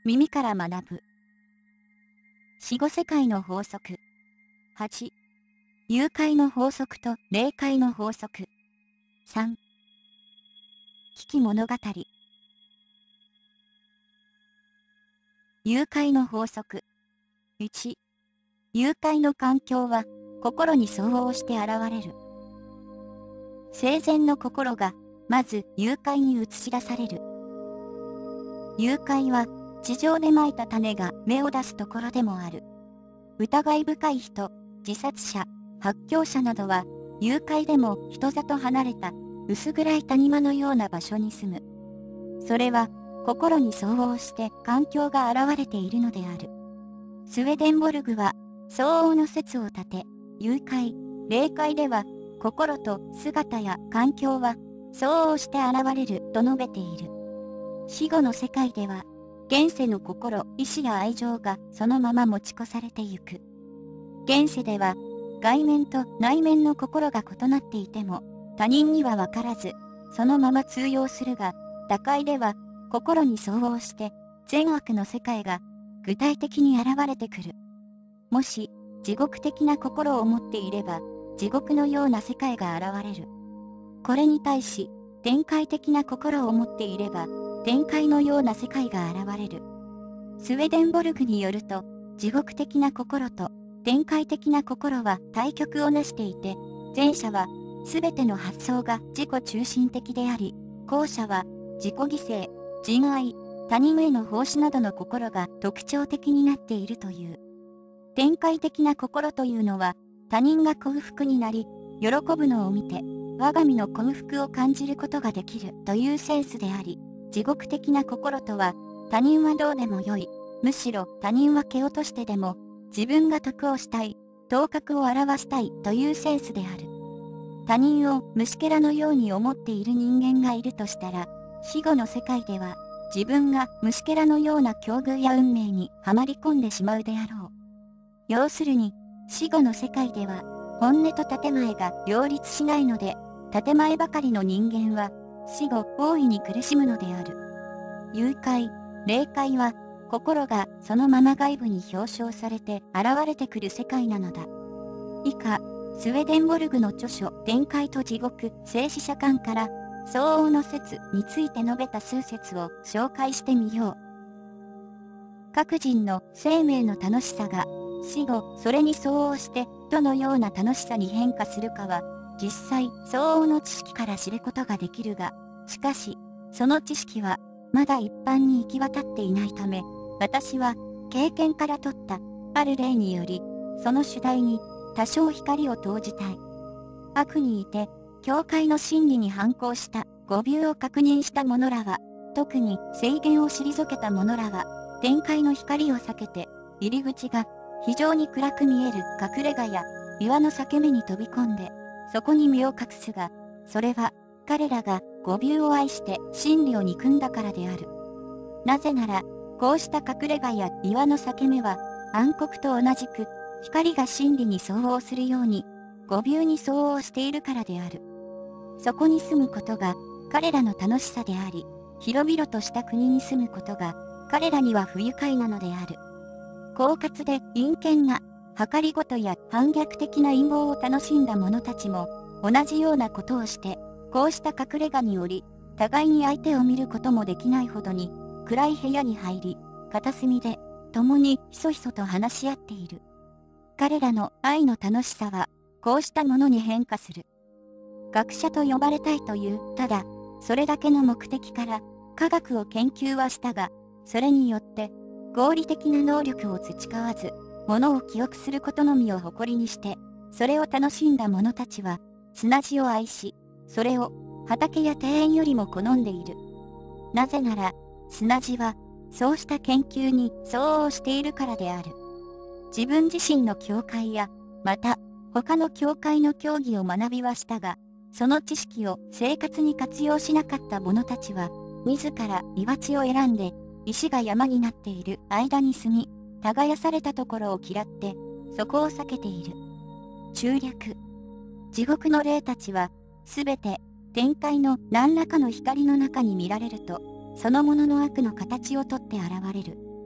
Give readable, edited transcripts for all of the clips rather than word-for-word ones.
耳から学ぶ。死後世界の法則。8、誘拐の法則と霊界の法則。3、危機物語。誘拐の法則。1、誘拐の環境は心に相応して現れる。生前の心がまず誘拐に映し出される。誘拐は地上で蒔いた種が芽を出すところでもある。疑い深い人、自殺者、発狂者などは誘拐でも人里離れた薄暗い谷間のような場所に住む。それは心に相応して環境が現れているのである。スウェデンボルグは相応の説を立て、誘拐、霊界では心と姿や環境は相応して現れると述べている。死後の世界では現世の心、意志や愛情がそのまま持ち越されてゆく。現世では外面と内面の心が異なっていても他人には分からずそのまま通用するが、他界では心に相応して善悪の世界が具体的に現れてくる。もし地獄的な心を持っていれば地獄のような世界が現れる。これに対し天界的な心を持っていれば天界のような世界が現れる。スウェデンボルグによると、地獄的な心と天界的な心は対極をなしていて、前者は全ての発想が自己中心的であり、後者は自己犠牲、仁愛、他人への奉仕などの心が特徴的になっているという。天界的な心というのは、他人が幸福になり、喜ぶのを見て、我が身の幸福を感じることができるというセンスであり、地獄的な心とは、他人はどうでもよい、むしろ他人は蹴落としてでも、自分が得をしたい、頭角を表したいというセンスである。他人を虫けらのように思っている人間がいるとしたら、死後の世界では、自分が虫けらのような境遇や運命にはまり込んでしまうであろう。要するに、死後の世界では、本音と建前が両立しないので、建前ばかりの人間は、死後大いに苦しむのである。誘拐、霊界は、心がそのまま外部に表彰されて現れてくる世界なのだ。以下、スウェデンボルグの著書、天界と地獄、生死者観から、相応の説について述べた数説を紹介してみよう。各人の生命の楽しさが、死後、それに相応して、どのような楽しさに変化するかは、実際、相応の知識から知ることができるが、しかし、その知識は、まだ一般に行き渡っていないため、私は、経験から取った、ある例により、その主題に、多少光を投じたい。悪にいて、教会の真理に反抗した誤謬を確認した者らは、特に制限を退けた者らは、天界の光を避けて、入り口が非常に暗く見える隠れ家や岩の裂け目に飛び込んで、そこに身を隠すが、それは彼らが誤謬を愛して真理を憎んだからである。なぜなら、こうした隠れ家や岩の裂け目は暗黒と同じく光が真理に相応するように誤謬に相応しているからである。そこに住むことが彼らの楽しさであり、広々とした国に住むことが彼らには不愉快なのである。狡猾で陰険な計りごとや反逆的な陰謀を楽しんだ者たちも同じようなことをして、こうした隠れ家により互いに相手を見ることもできないほどに暗い部屋に入り、片隅で共にひそひそと話し合っている。彼らの愛の楽しさはこうしたものに変化する。学者と呼ばれたいという、ただそれだけの目的から科学を研究はしたが、それによって合理的な能力を培わず、物を記憶することのみを誇りにして、それを楽しんだ者たちは砂地を愛し、それを畑や庭園よりも好んでいる。なぜなら、砂地はそうした研究に相応しているからである。自分自身の教会や、また他の教会の教義を学びはしたが、その知識を生活に活用しなかった者たちは、自ら岩地を選んで、石が山になっている間に住み、耕されたところを嫌って、そこを避けている。中略。地獄の霊たちは、すべて、天界の何らかの光の中に見られると、そのものの悪の形をとって現れる。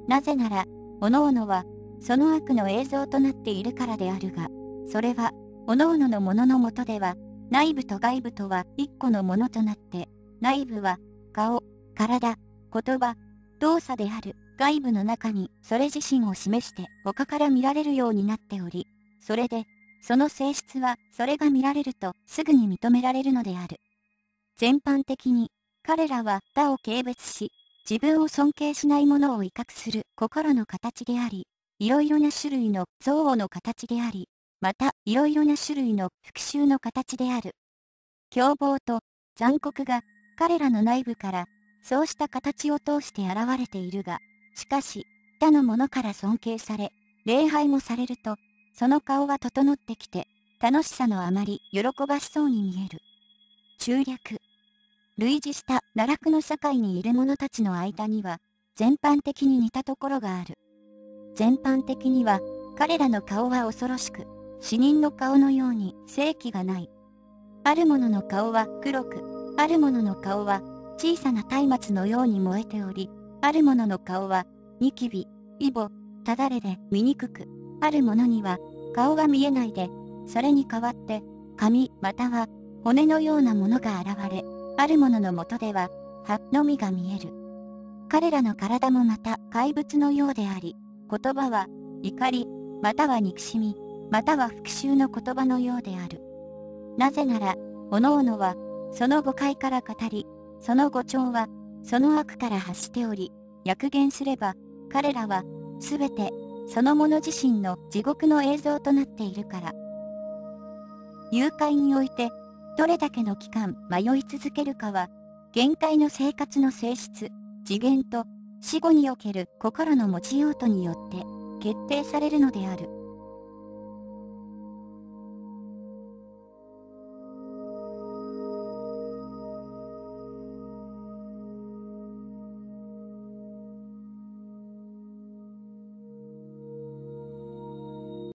なぜなら、各々は、その悪の映像となっているからであるが、それは、各々のもののもとでは、内部と外部とは一個のものとなって、内部は、顔、体、言葉、動作である外部の中にそれ自身を示して他から見られるようになっており、それで、その性質はそれが見られるとすぐに認められるのである。全般的に、彼らは他を軽蔑し、自分を尊敬しないものを威嚇する心の形であり、いろいろな種類の憎悪の形であり、またいろいろな種類の復讐の形である。凶暴と残酷が彼らの内部からそうした形を通して現れているが、しかし他の者から尊敬され、礼拝もされると、その顔は整ってきて、楽しさのあまり喜ばしそうに見える。中略。類似した奈落の世界にいる者たちの間には、全般的に似たところがある。全般的には、彼らの顔は恐ろしく、死人の顔のように生気がない。ある者の顔は黒く、ある者の顔は小さな松明のように燃えており、ある者の顔はニキビ、イボ、ただれで醜く、ある者には顔が見えないで、それに代わって髪または骨のようなものが現れ、ある者のもとでは葉のみが見える。彼らの体もまた怪物のようであり、言葉は怒り、または憎しみ、または復讐の言葉のようである。なぜなら、各々は、その誤解から語り、その誤調は、その悪から発しており、訳言すれば、彼らは、すべて、その者自身の地獄の映像となっているから。誘拐において、どれだけの期間迷い続けるかは、限界の生活の性質、次元と、死後における心の持ちようとによって、決定されるのである。